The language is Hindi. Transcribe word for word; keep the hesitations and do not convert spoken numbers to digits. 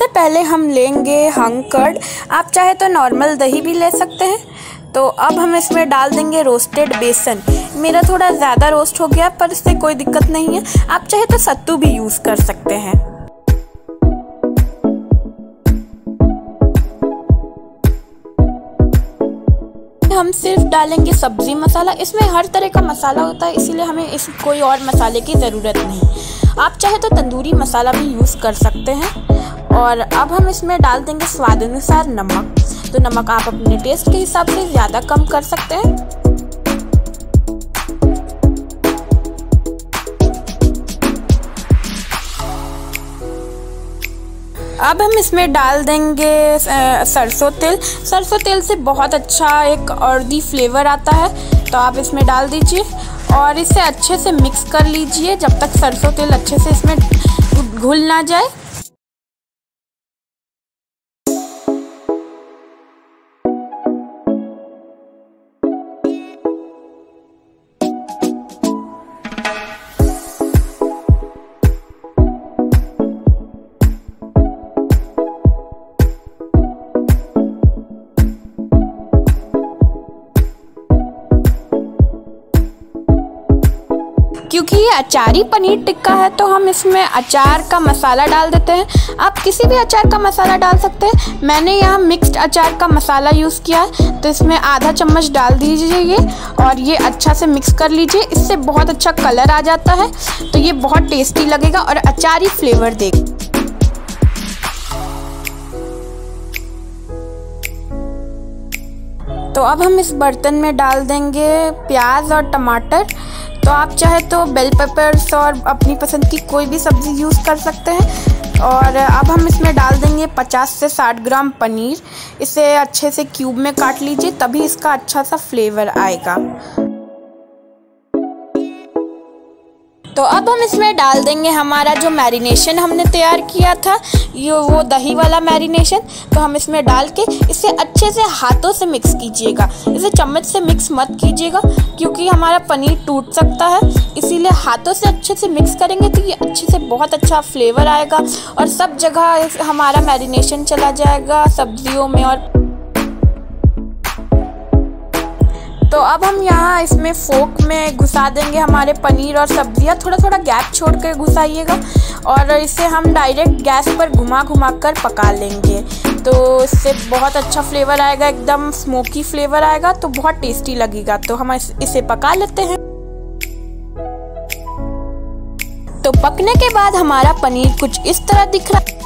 सबसे पहले हम लेंगे हंग कर्ड। आप चाहे तो नॉर्मल दही भी ले सकते हैं। तो अब हम इसमें डाल देंगे रोस्टेड बेसन। मेरा थोड़ा ज़्यादा रोस्ट हो गया पर इससे कोई दिक्कत नहीं है, आप चाहे तो सत्तू भी यूज़ कर सकते हैं। हम सिर्फ डालेंगे सब्ज़ी मसाला। इसमें हर तरह का मसाला होता है, इसीलिए हमें इस कोई और मसाले की ज़रूरत नहीं। आप चाहे तो तंदूरी मसाला भी यूज़ कर सकते हैं। और अब हम इसमें डाल देंगे स्वाद अनुसार नमक। तो नमक आप अपने टेस्ट के हिसाब से ज़्यादा कम कर सकते हैं। अब हम इसमें डाल देंगे सरसों तेल। सरसों तेल से बहुत अच्छा एक अर्दी फ्लेवर आता है, तो आप इसमें डाल दीजिए और इसे अच्छे से मिक्स कर लीजिए जब तक सरसों तेल अच्छे से इसमें घुल ना जाए। क्योंकि ये अचारी पनीर टिक्का है तो हम इसमें अचार का मसाला डाल देते हैं। आप किसी भी अचार का मसाला डाल सकते हैं। मैंने यहाँ मिक्स्ड अचार का मसाला यूज़ किया है, तो इसमें आधा चम्मच डाल दीजिए ये और ये अच्छा से मिक्स कर लीजिए। इससे बहुत अच्छा कलर आ जाता है, तो ये बहुत टेस्टी लगेगा और अचारी फ्लेवर देगा। तो अब हम इस बर्तन में डाल देंगे प्याज और टमाटर। तो आप चाहे तो बेल पेपर्स और अपनी पसंद की कोई भी सब्ज़ी यूज़ कर सकते हैं। और अब हम इसमें डाल देंगे पचास से साठ ग्राम पनीर। इसे अच्छे से क्यूब में काट लीजिए, तभी इसका अच्छा सा फ्लेवर आएगा। तो अब हम इसमें डाल देंगे हमारा जो मैरिनेशन हमने तैयार किया था, ये वो दही वाला मैरिनेशन। तो हम इसमें डाल के इसे अच्छे से हाथों से मिक्स कीजिएगा। इसे चम्मच से मिक्स मत कीजिएगा क्योंकि हमारा पनीर टूट सकता है, इसीलिए हाथों से अच्छे से मिक्स करेंगे तो ये अच्छे से बहुत अच्छा फ्लेवर आएगा और सब जगह हमारा मैरिनेशन चला जाएगा सब्जियों में। और तो अब हम यहाँ इसमें फोक में घुसा देंगे हमारे पनीर और सब्जियाँ। थोड़ा थोड़ा गैप छोड़ कर घुसाइएगा और इसे हम डायरेक्ट गैस पर घुमा घुमा कर पका लेंगे। तो इससे बहुत अच्छा फ्लेवर आएगा, एकदम स्मोकी फ्लेवर आएगा, तो बहुत टेस्टी लगेगा। तो हम इसे पका लेते हैं। तो पकने के बाद हमारा पनीर कुछ इस तरह दिख रहा है।